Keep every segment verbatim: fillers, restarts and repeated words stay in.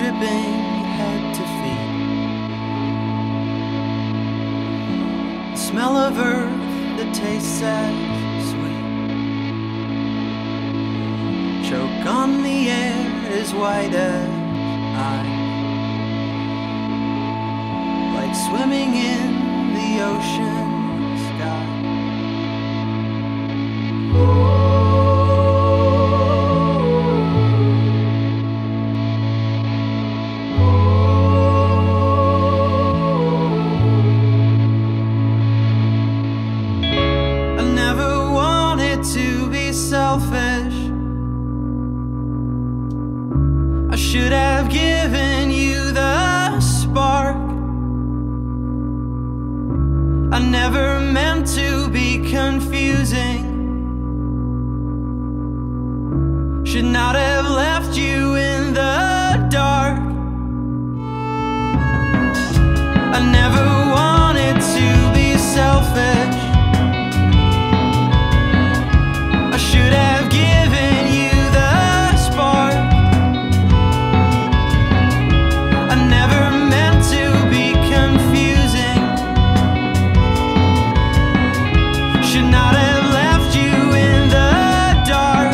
dripping head to feet. The smell of earth that tastes as sweet. Choke on the air as white as ice, like swimming in the ocean sky. Selfish. I should have given you the spark. I never meant to be confusing. Should not have left you in the dark. I never wanted to be selfish. Should have given you the spark. I never meant to be confusing. Should not have left you in the dark.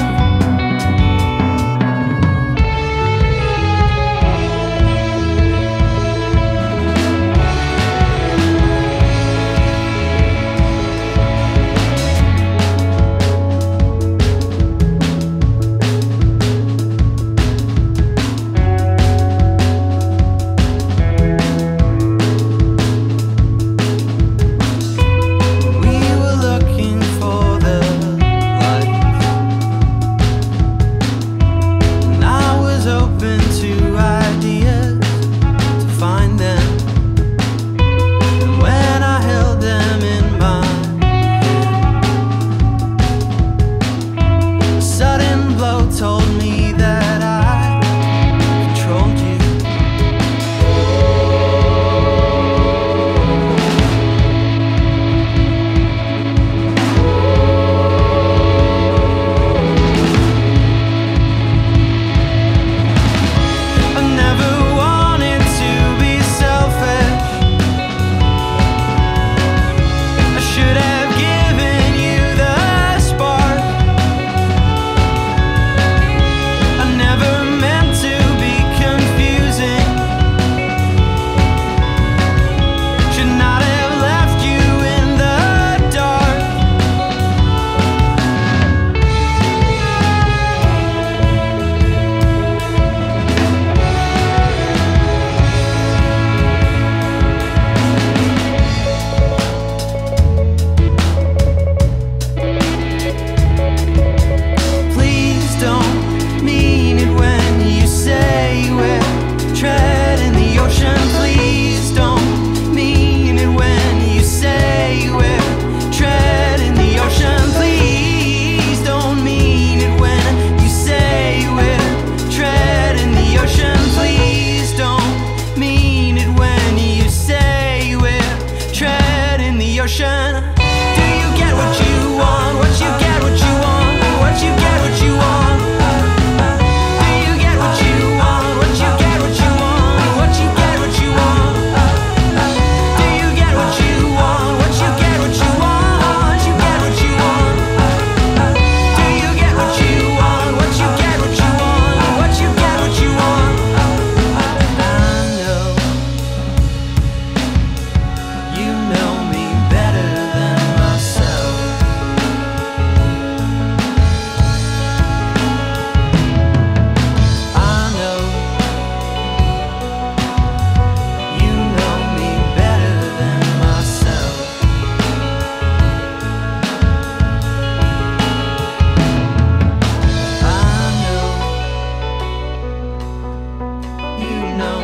You know